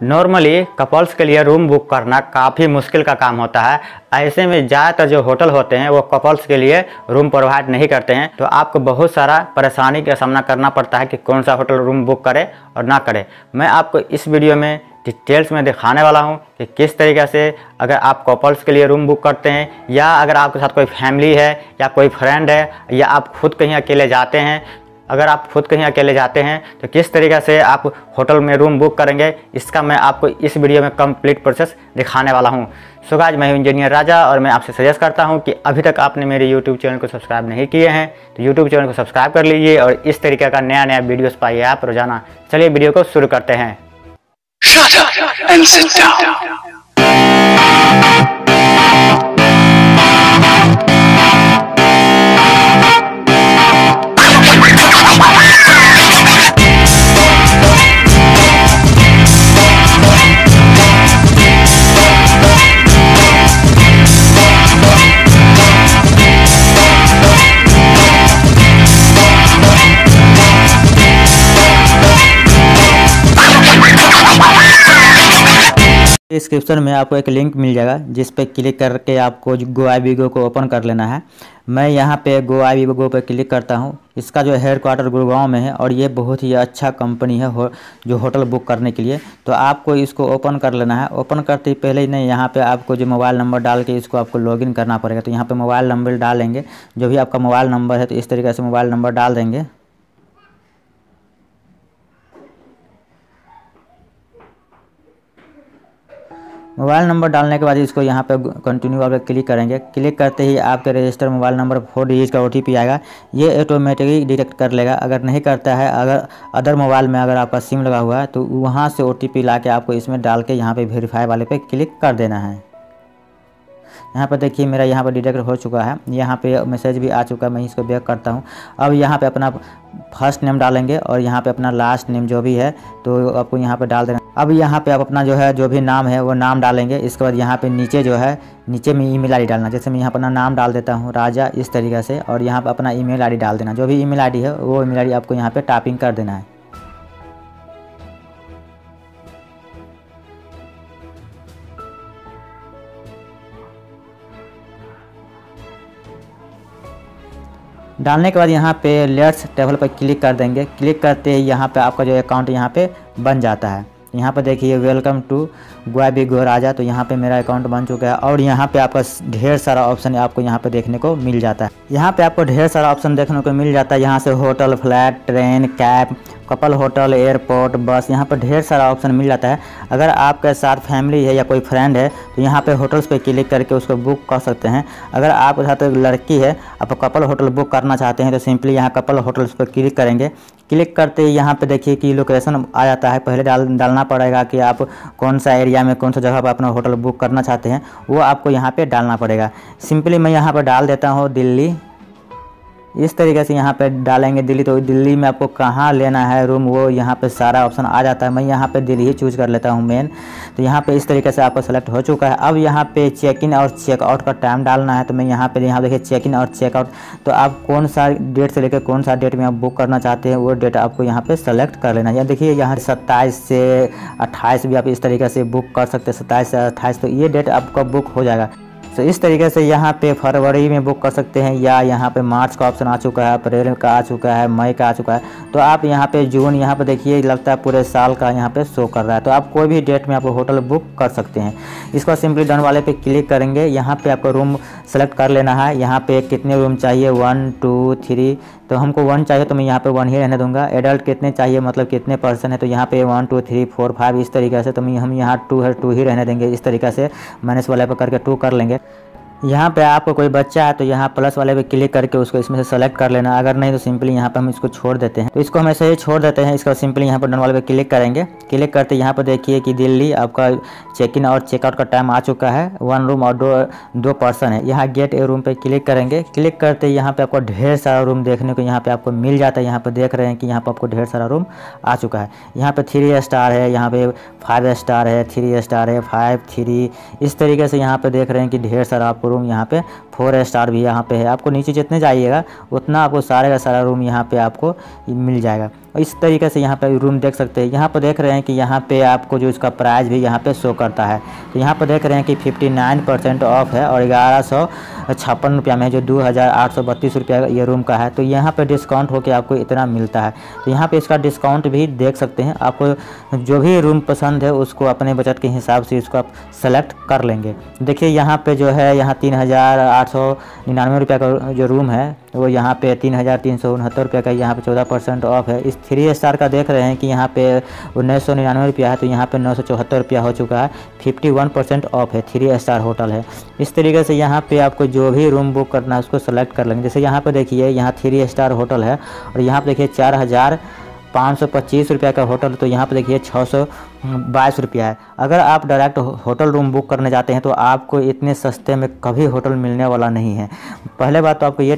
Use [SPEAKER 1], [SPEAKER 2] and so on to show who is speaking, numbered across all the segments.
[SPEAKER 1] Normally couples के लिए room book करना काफ़ी मुश्किल का काम होता है। ऐसे में ज़्यादातर जो होटल होते हैं वो कपल्स के लिए रूम प्रोवाइड नहीं करते हैं, तो आपको बहुत सारा परेशानी का सामना करना पड़ता है कि कौन सा होटल रूम बुक करे और ना करे। मैं आपको इस वीडियो में डिटेल्स में दिखाने वाला हूं कि किस तरीके से अगर आप कपल्स के लिए रूम बुक करते हैं या अगर आपके साथ कोई फैमिली है या कोई फ्रेंड है या आप खुद कहीं अकेले जाते हैं, अगर आप खुद कहीं अकेले जाते हैं तो किस तरीके से आप होटल में रूम बुक करेंगे, इसका मैं आपको इस वीडियो में कंप्लीट प्रोसेस दिखाने वाला हूं। सो गाइस, मैं हूं इंजीनियर राजा और मैं आपसे सजेस्ट करता हूं कि अभी तक आपने मेरे यूट्यूब चैनल को सब्सक्राइब नहीं किए हैं तो यूट्यूब चैनल को सब्सक्राइब कर लीजिए और इस तरीके का नया वीडियोस पाइए आप रोजाना। चलिए वीडियो को शुरू करते हैं।
[SPEAKER 2] Shut up and sit down.
[SPEAKER 3] Description में आपको एक लिंक मिल जाएगा जिस पे क्लिक करके आपको गोआईबीबो को ओपन कर लेना है। मैं यहाँ पे गोआईबीबो पे क्लिक करता हूँ। इसका जो हेड क्वार्टर गुड़गांव में है और ये बहुत ही अच्छा कंपनी है जो होटल बुक करने के लिए। तो आपको इसको ओपन कर लेना है। ओपन करते ही पहले ही नहीं, यहाँ पे आपको जो मोबाइल नंबर डाल के इसको आपको लॉगिन करना पड़ेगा। तो यहाँ पे मोबाइल नंबर डालेंगे, जो भी आपका मोबाइल नंबर है तो इस तरीके से मोबाइल नंबर डाल देंगे। मोबाइल नंबर डालने के बाद इसको यहाँ पे कंटिन्यू आप क्लिक करेंगे। क्लिक करते ही आपके रजिस्टर मोबाइल नंबर 4 डिजिट का OTP आएगा। ये ऑटोमेटिकली डिटेक्ट कर लेगा। अगर नहीं करता है, अगर अदर मोबाइल में अगर आपका सिम लगा हुआ है तो वहाँ से OTP ला के आपको इसमें डाल के यहाँ पे वेरीफाई वाले पे क्लिक कर देना है। यहाँ पर देखिए मेरा यहाँ पर डिटेक्ट हो चुका है, यहाँ पे मैसेज भी आ चुका है। मैं इसको बैक करता हूँ। अब यहाँ पे अपना फर्स्ट नेम डालेंगे और यहाँ पे अपना लास्ट नेम जो भी है तो आपको यहाँ पे डाल देना। अब यहाँ पे आप अपना जो भी नाम है वो नाम डालेंगे। इसके बाद यहाँ पे नीचे नीचे में ईमेल आईडी डालना। जैसे मैं यहाँ अपना नाम डाल देता हूँ राजा इस तरीके से, और यहाँ पर अपना ईमेल आईडी डाल देना। जो भी ईमेल आईडी है वो ईमेल आईडी आपको यहाँ पे टाइपिंग कर देना है। डालने के बाद यहाँ पे लेट्स ट्रैवल पर क्लिक कर देंगे। क्लिक करते ही यहाँ पे आपका जो अकाउंट यहाँ पे बन जाता है। यहाँ पे देखिए वेलकम टू गोआईबीबो राजा, तो यहाँ पे मेरा अकाउंट बन चुका है। और यहाँ पे आपका ढेर सारा ऑप्शन आपको यहाँ पे देखने को मिल जाता है। यहाँ पे आपको ढेर सारा ऑप्शन देखने को मिल जाता है। यहाँ से hotel, flat, train, cab, couple hotel, airport, bus, यहाँ पर ढेर सारा ऑप्शन मिल जाता है। अगर आपके साथ फैमिली है या कोई फ्रेंड है तो यहाँ पे होटल्स पे क्लिक करके उसको बुक कर सकते हैं। अगर आपके साथ एक लड़की है, आप कपल होटल बुक करना चाहते हैं तो सिंपली यहाँ कपल होटल्स पर क्लिक करेंगे। क्लिक करते ही यहाँ पे देखिए कि लोकेशन आ जाता है। पहले डालना पड़ेगा कि आप कौन सा एरिया में कौन सा जगह पर अपना होटल बुक करना चाहते हैं, वो आपको यहाँ पे डालना पड़ेगा। सिंपली मैं यहाँ पर डाल देता हूँ दिल्ली। इस तरीके से यहाँ पे डालेंगे दिल्ली, तो दिल्ली में आपको कहाँ लेना है रूम वो यहाँ पे सारा ऑप्शन आ जाता है। मैं यहाँ पे दिल्ली ही चूज़ कर लेता हूँ मेन। तो यहाँ पे इस तरीके से आपका सेलेक्ट हो चुका है। अब यहाँ पे चेक इन और चेकआउट का टाइम डालना है। तो मैं यहाँ देखिए चेक इन और चेकआउट, तो आप कौन सा डेट से लेकर कौन सा डेट में आप बुक करना चाहते हैं वो डेट आपको यहाँ पर सेलेक्ट कर लेना है। या देखिए यहाँ 27 से 28 भी आप इस तरीके से बुक कर सकते हैं। 27 से 28 तो ये डेट आपका बुक हो जाएगा। तो इस तरीके से यहाँ पे फरवरी में बुक कर सकते हैं, या यहाँ पे मार्च का ऑप्शन आ चुका है, अप्रैल का आ चुका है, मई का आ चुका है। तो आप यहाँ पे जून, यहाँ पे देखिए लगता है पूरे साल का यहाँ पे शो कर रहा है। तो आप कोई भी डेट में आप होटल बुक कर सकते हैं। इसको सिंपली डन वाले पे क्लिक करेंगे। यहाँ पे आपको रूम सेलेक्ट कर लेना है। यहाँ पे कितने रूम चाहिए, 1 2 3, तो हमको 1 चाहिए तो मैं यहाँ पे 1 ही रहने दूंगा। एडल्ट कितने चाहिए, मतलब कितने पर्सन है, तो यहाँ पे 1 2 3 4 5 इस तरीके से, तो हम यहाँ 2 है 2 ही रहने देंगे। इस तरीके से माइनस वाले पे करके 2 कर लेंगे। यहाँ पे आपको कोई बच्चा है तो यहाँ प्लस वाले पे क्लिक करके उसको इसमें से सेलेक्ट कर लेना। अगर नहीं तो सिंपली यहाँ पे हम इसको छोड़ देते हैं। तो इसको हम ऐसे ही छोड़ देते हैं। इसको सिंपली यहाँ पर डन वाले पे क्लिक करेंगे। क्लिक करते यहाँ पर देखिए कि दिल्ली आपका चेक इन और चेकआउट का टाइम आ चुका है। 1 रूम और दो पर्सन है। यहाँ गेट ए रूम पे क्लिक करेंगे। क्लिक करते यहाँ पे आपको ढेर सारा रूम देखने को यहाँ पे आपको मिल जाता है। यहाँ पे देख रहे हैं कि यहाँ पे आपको ढेर सारा रूम आ चुका है। यहाँ पे 3 स्टार है, यहाँ पे 5 स्टार है, 3 स्टार है, 5 3, इस तरीके से यहाँ पे देख रहे हैं कि ढेर सारा आपको रूम यहाँ पे 4 स्टार भी यहाँ पे है। आपको नीचे जितने जाइएगा उतना आपको सारे का सारा रूम यहाँ पे आपको मिल जाएगा। इस तरीके से यहाँ पे रूम देख सकते हैं। यहाँ पर देख रहे हैं कि यहाँ पे आपको जो इसका प्राइस भी यहाँ पे शो करता है। तो यहाँ पर देख रहे हैं कि 59% ऑफ है और 1156 रुपया में, जो 2832 रुपया ये रूम का है। तो यहाँ पे डिस्काउंट होके आपको इतना मिलता है। तो यहाँ पे इसका डिस्काउंट भी देख सकते हैं। आपको जो भी रूम पसंद है उसको अपने बजट के हिसाब से इसको आप सेलेक्ट कर लेंगे। देखिए यहाँ पे जो है यहाँ 3899 रुपये का जो रूम है वो यहाँ पे 3369 रुपये का यहाँ पे 14% ऑफ है। इस 3 स्टार का देख रहे हैं कि यहाँ पे 1999 रुपया है, तो यहाँ पे 974 रुपया हो चुका है। 51% ऑफ है, 3 स्टार होटल है। इस तरीके से यहाँ पे आपको जो भी रूम बुक करना है उसको सेलेक्ट कर लेंगे। जैसे यहाँ पे देखिए यहाँ 3 स्टार होटल है और यहाँ पे देखिए 4525 रुपये का होटल, तो यहाँ पे देखिए 622 रुपया है। अगर आप डायरेक्ट होटल रूम बुक करने जाते हैं तो आपको इतने सस्ते में कभी होटल मिलने वाला नहीं है। पहले बात तो आपको ये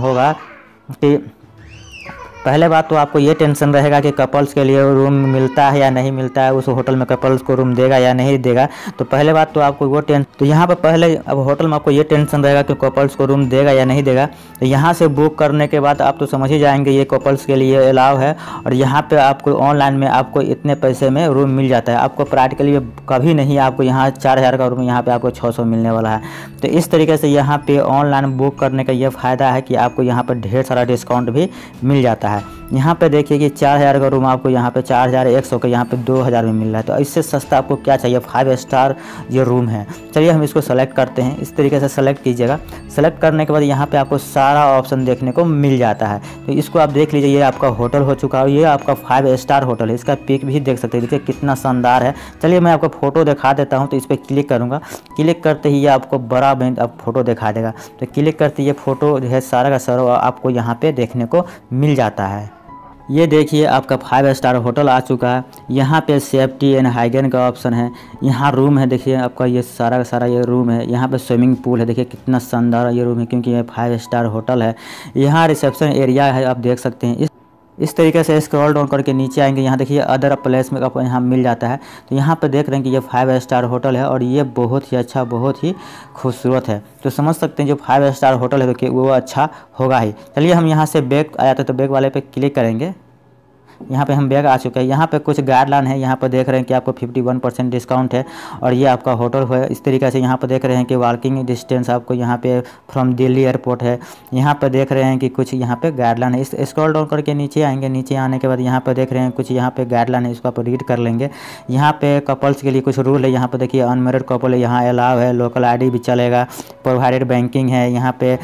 [SPEAKER 3] टेंशन रहेगा कि कपल्स के लिए रूम मिलता है या नहीं मिलता है, उस होटल में कपल्स को रूम देगा या नहीं देगा। तो पहले बात तो आपको वो तो यहाँ पर पहले अब होटल में आपको ये टेंशन रहेगा कि कपल्स को रूम देगा या नहीं देगा। तो यहाँ से बुक करने के बाद आप तो समझ ही जाएंगे ये कपल्स के लिए अलाउ है। और यहाँ पे आपको ऑनलाइन में आपको इतने पैसे में रूम मिल जाता है। आपको प्रैक्टिकली कभी नहीं आपको यहाँ 4000 का रूम यहाँ पे आपको 600 मिलने वाला है। तो इस तरीके से यहाँ पे ऑनलाइन बुक करने का ये फ़ायदा है कि आपको यहाँ पर ढेर सारा डिस्काउंट भी मिल जाता है। यहाँ पे देखिए कि 4000 का रूम आपको यहाँ पे 4100 का यहाँ पे 2000 में मिल रहा है। तो इससे सस्ता आपको क्या चाहिए, 5 स्टार ये रूम है। चलिए हम इसको सेलेक्ट करते हैं। इस तरीके से सेलेक्ट कीजिएगा। सेलेक्ट करने के बाद यहाँ पे आपको सारा ऑप्शन देखने को मिल जाता है। तो इसको आप देख लीजिए, ये आपका होटल हो चुका है। ये आपका 5 स्टार होटल है। इसका पिक भी देख सकते हैं, देखिए कितना शानदार है। चलिए मैं आपको फ़ोटो दिखा देता हूँ। तो इस पर क्लिक करूँगा, क्लिक करते ही ये आपको बड़ा बैंक आप फ़ोटो दिखा देगा। तो क्लिक करते ही ये फ़ोटो जो है सारा का सारा आपको यहाँ पर देखने को मिल जाता है। ये देखिए आपका 5 स्टार होटल आ चुका है। यहाँ पे सेफ्टी एंड हाइजीन का ऑप्शन है। यहाँ रूम है, देखिए आपका ये सारा का सारा ये रूम है। यहाँ पे स्विमिंग पूल है, देखिए कितना शानदार ये रूम है, क्योंकि ये 5 स्टार होटल है। यहाँ रिसेप्शन एरिया है, आप देख सकते हैं। इस तरीके से स्क्रॉल डाउन करके नीचे आएंगे, यहाँ देखिए अदर प्लेस में आपको यहाँ मिल जाता है। तो यहाँ पे देख रहे हैं कि ये 5 स्टार होटल है और ये बहुत ही अच्छा, बहुत ही खूबसूरत है। तो समझ सकते हैं जो 5 स्टार होटल है तो वो अच्छा होगा ही। चलिए हम यहाँ से बैक आया था, तो बैक वाले पे क्लिक करेंगे। यहाँ पे हम बैग आ चुके हैं। यहाँ पे कुछ गाइडलाइन है। यहाँ पर देख रहे हैं कि आपको 51% डिस्काउंट है और ये आपका होटल है। इस तरीके से यहाँ पर देख रहे हैं कि वॉकिंग डिस्टेंस आपको यहाँ पे फ्रॉम दिल्ली एयरपोर्ट है। यहाँ पर देख रहे हैं कि कुछ यहाँ पे गाइडलाइन है। इस स्क्रॉल डाउन करके नीचे आएंगे। नीचे आने के बाद यहाँ पर देख रहे हैं कुछ यहाँ पे गाइडलाइन है, इसको आप रीड कर लेंगे। यहाँ पे कपल्स के लिए कुछ रूल है। यहाँ पर देखिए अनमैरिड कपल है, यहाँ अलाउ है, लोकल ID भी चलेगा, प्रोवाइडेड बैंकिंग है, यहाँ पे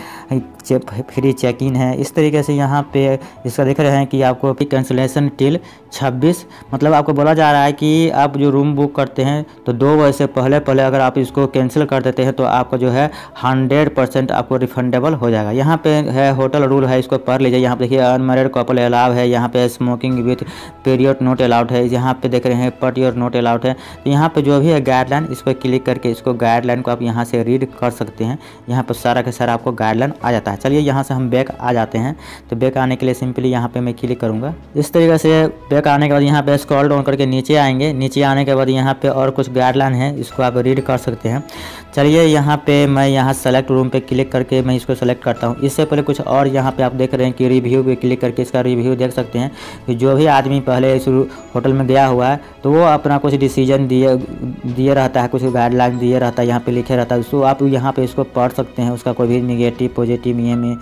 [SPEAKER 3] फ्री चेक इन है। इस तरीके से यहाँ पे इसका देख रहे हैं कि आपको कैंसिलेशन टिल 26, मतलब आपको बोला जा रहा है कि आप जो रूम बुक करते हैं तो 2 बजे से पहले अगर आप इसको कैंसिल कर देते हैं तो आपका जो है 100% आपको रिफंडेबल हो जाएगा। यहाँ पे है होटल रूल है, इसको पढ़ लीजिए। यहाँ पे देखिए अनमैरिड कपल अलाउ है, यहाँ पे smoking with period not allowed है, यहाँ पे देख रहे हैं पट योर नोट अलाउड है। तो यहाँ पे जो भी है गाइडलाइन, इस पर क्लिक करके इसको गाइडलाइन को आप यहाँ से रीड कर सकते हैं। यहाँ पर सारा का सारा आपको गाइडलाइन आ जाता है। चलिए यहाँ से हम बैक आ जाते हैं। तो बैक आने के लिए सिंपली यहाँ पे मैं क्लिक करूँगा। इस तरीके से बैक आने के बाद यहाँ पे स्क्रॉल डाउन करके नीचे आएंगे। नीचे आने के बाद यहाँ पे और कुछ गाइडलाइन है, इसको आप रीड कर सकते हैं। चलिए यहाँ पे मैं यहाँ सेलेक्ट रूम पे क्लिक करके मैं इसको सेलेक्ट करता हूँ। इससे पहले कुछ और यहाँ पे आप देख रहे हैं कि रिव्यू पे क्लिक करके इसका रिव्यू देख सकते हैं कि जो भी आदमी पहले इस होटल में गया हुआ है तो वो अपना कुछ डिसीजन दिए रहता है, कुछ गाइडलाइन दिए रहता है, यहाँ पे लिखे रहता है। उसको आप यहाँ पे इसको पढ़ सकते हैं, उसका कोई भी निगेटिव पॉजिटिव ये में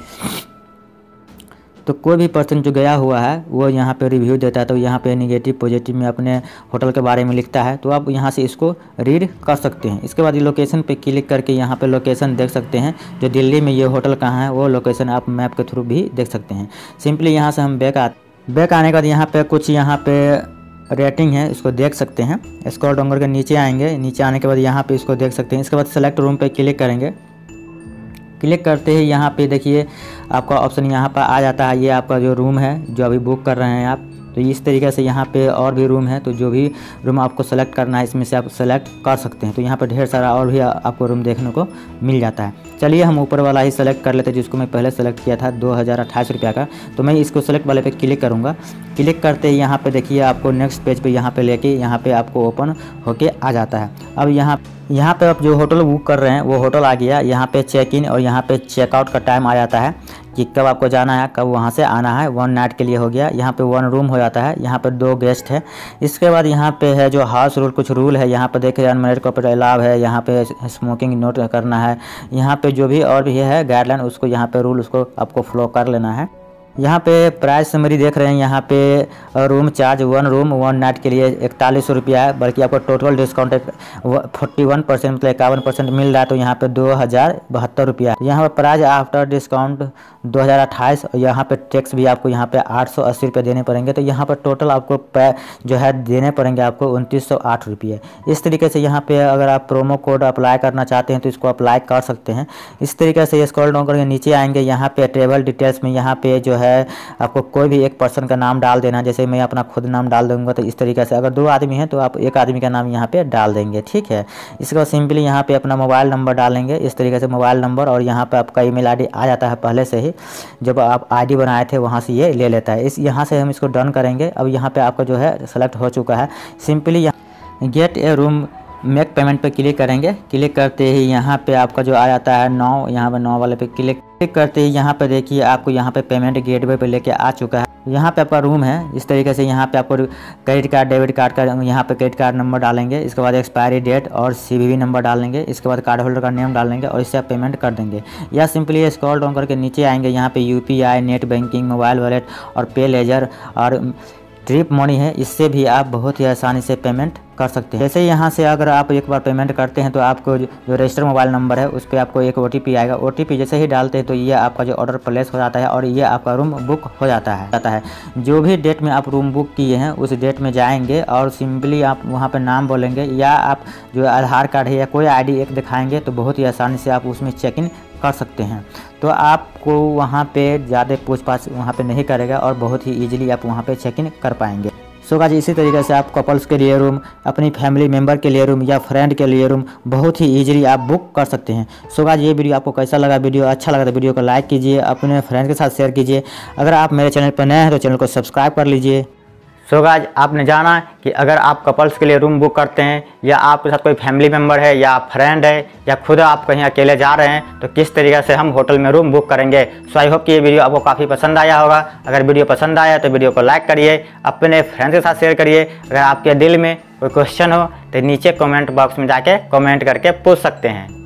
[SPEAKER 3] तो कोई भी पर्सन जो गया हुआ है वो यहाँ पे रिव्यू देता है। तो यहाँ पे निगेटिव पॉजिटिव में अपने होटल के बारे में लिखता है, तो आप यहाँ से इसको रीड कर सकते हैं। इसके बाद ये लोकेशन पे क्लिक करके यहाँ पे लोकेशन देख सकते हैं, जो दिल्ली में ये होटल कहाँ है वो लोकेशन आप मैप के थ्रू भी देख सकते हैं। सिंपली यहाँ से हम बैक आने के बाद यहाँ पे कुछ यहाँ पे रेटिंग है, इसको देख सकते हैं। स्क्रॉल डाउन करके नीचे आएंगे। नीचे आने के बाद यहाँ पे इसको देख सकते हैं। इसके बाद सेलेक्ट रूम पे क्लिक करेंगे। क्लिक करते ही यहाँ पे देखिए आपका ऑप्शन यहाँ पर आ जाता है। ये आपका जो रूम है जो अभी बुक कर रहे हैं आप, तो इस तरीके से यहाँ पे और भी रूम है। तो जो भी रूम आपको सेलेक्ट करना है इसमें से आप सेलेक्ट कर सकते हैं। तो यहाँ पे ढेर सारा और भी आपको रूम देखने को मिल जाता है। चलिए हम ऊपर वाला ही सेलेक्ट कर लेते हैं, जिसको मैं पहले सेलेक्ट किया था 2028 रुपया का। तो मैं इसको सेलेक्ट वाले पे क्लिक करूँगा। क्लिक करते ही यहाँ पे देखिए आपको नेक्स्ट पेज पे यहाँ पे लेके यहाँ पे आपको ओपन होके आ जाता है। अब यहाँ पे आप जो होटल बुक कर रहे हैं वो होटल आ गया। यहाँ पे चेक इन और यहाँ पे चेकआउट का टाइम आ जाता है। कि कब आपको जाना है, कब वहाँ से आना है। 1 नाइट के लिए हो गया। यहाँ पे 1 रूम हो जाता है। यहाँ पे 2 गेस्ट है। इसके बाद यहाँ पे है जो हाउस रूल, कुछ रूल है। यहाँ पे देखिए अनमैरिड कपल अलाव है। यहाँ पे स्मोकिंग नोट करना है। यहाँ पे जो भी और भी है गाइडलाइन, उसको यहाँ पे रूल उसको आपको फॉलो कर लेना है। यहाँ पे प्राइस समरी देख रहे हैं। यहाँ पे रूम चार्ज 1 रूम 1 नाइट के लिए 4100 रुपया है, बल्कि आपको टोटल डिस्काउंट 41% मतलब 51% मिल रहा है, तो यहाँ पे 2072 रुपया है। यहाँ पर प्राइस आफ्टर डिस्काउंट 2028, और यहाँ पे टैक्स भी आपको यहाँ पे 880 रुपये देने पड़ेंगे। तो यहाँ पर टोटल आपको जो है देने पड़ेंगे आपको 2908 रुपये। इस तरीके से यहाँ पे अगर आप प्रोमो कोड अप्लाई करना चाहते हैं तो इसको अप्लाई कर सकते हैं। इस तरीके से स्क्रॉल डाउन करके नीचे आएंगे। यहाँ पे ट्रेवल डिटेल्स में यहाँ पे जो है आपको कोई भी एक पर्सन का नाम डाल देना। जैसे मैं अपना खुद नाम डाल दूंगा, तो इस तरीके से अगर 2 आदमी हैं तो आप एक आदमी का नाम यहाँ पे डाल देंगे, ठीक है। इसके बाद सिंपली यहाँ पे अपना मोबाइल नंबर डालेंगे। इस तरीके से मोबाइल नंबर, और यहाँ पे आपका ईमेल आईडी आ जाता है पहले से ही, जब आप आईडी बनाए थे वहाँ से ये ले लेता है। इस यहाँ से हम इसको डन करेंगे। अब यहाँ पे आपका जो है सेलेक्ट हो चुका है। सिंपली यहाँ get a room make payment पे क्लिक करेंगे। क्लिक करते ही यहाँ पे आपका जो आ जाता है 9, यहाँ पे 9 वाले पे क्लिक करते ही यहाँ पे देखिए आपको यहाँ पे पेमेंट गेटवे पे लेके आ चुका है। यहाँ पे आपका रूम है। इस तरीके से यहाँ पे आपको क्रेडिट कार्ड डेबिट कार्ड का यहाँ पे क्रेडिट कार्ड नंबर डालेंगे। इसके बाद एक्सपायरी डेट और CVV नंबर डालेंगे। इसके बाद कार्ड होल्डर का नेम डालेंगे और इससे आप पेमेंट कर देंगे। या सिंपली स्क्रॉल डाउन करके नीचे आएंगे। यहाँ पे UPI, net banking, mobile wallet और पे लेजर और ट्रिप मनी है, इससे भी आप बहुत ही आसानी से पेमेंट कर सकते हैं। जैसे यहाँ से अगर आप एक बार पेमेंट करते हैं तो आपको जो रजिस्टर मोबाइल नंबर है उस पर आपको एक OTP आएगा। OTP जैसे ही डालते हैं तो ये आपका जो ऑर्डर प्लेस हो जाता है और ये आपका रूम बुक हो जाता है। जो भी डेट में आप रूम बुक किए हैं उस डेट में जाएंगे और सिंपली आप वहाँ पर नाम बोलेंगे, या आप जो आधार कार्ड है या कोई ID एक दिखाएंगे तो बहुत ही आसानी से आप उसमें चेक इन कर सकते हैं। तो आपको वहाँ पे ज़्यादा पूछताछ वहाँ पे नहीं करेगा और बहुत ही ईजिली आप वहाँ पे चेक इन कर पाएंगे। सो गाइस, इसी तरीके से आप कपल्स के लिए रूम, अपनी फैमिली मेंबर के लिए रूम या फ्रेंड के लिए रूम बहुत ही ईजिली आप बुक कर सकते हैं। सो गाइस, ये वीडियो आपको कैसा लगा? वीडियो अच्छा लगा तो वीडियो को लाइक कीजिए, अपने फ्रेंड के साथ शेयर कीजिए। अगर आप मेरे चैनल पर नए हैं तो चैनल को सब्सक्राइब कर लीजिए।
[SPEAKER 1] सो गाइस, आपने जाना कि अगर आप कपल्स के लिए रूम बुक करते हैं या आपके साथ कोई फैमिली मेम्बर है या फ्रेंड है या खुद आप कहीं अकेले जा रहे हैं तो किस तरीके से हम होटल में रूम बुक करेंगे। सो आई होप कि ये वीडियो आपको काफ़ी पसंद आया होगा। अगर वीडियो पसंद आया तो वीडियो को लाइक करिए, अपने फ्रेंड्स के साथ शेयर करिए। अगर आपके दिल में कोई क्वेश्चन हो तो नीचे कमेंट बॉक्स में जाके कमेंट करके पूछ सकते हैं।